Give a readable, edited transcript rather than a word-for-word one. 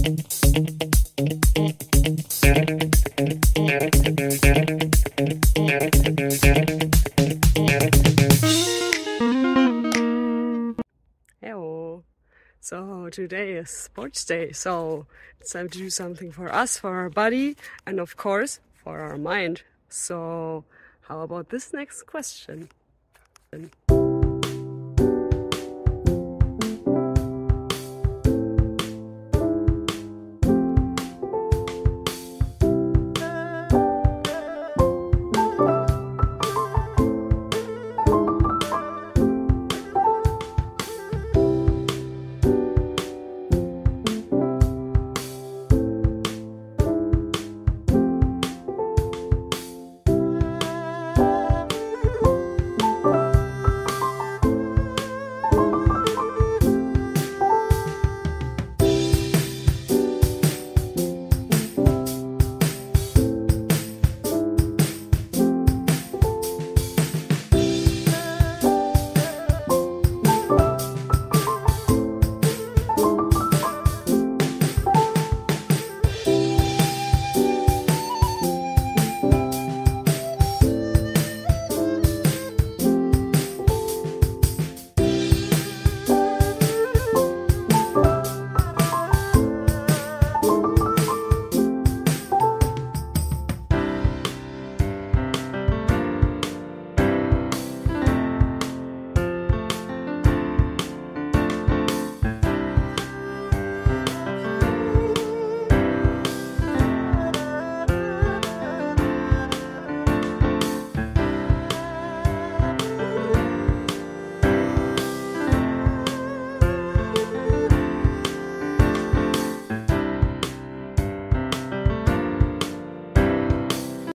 Hello. So today is sports day, so it's time to do something for us, for our body, and of course for our mind. So how about this next question?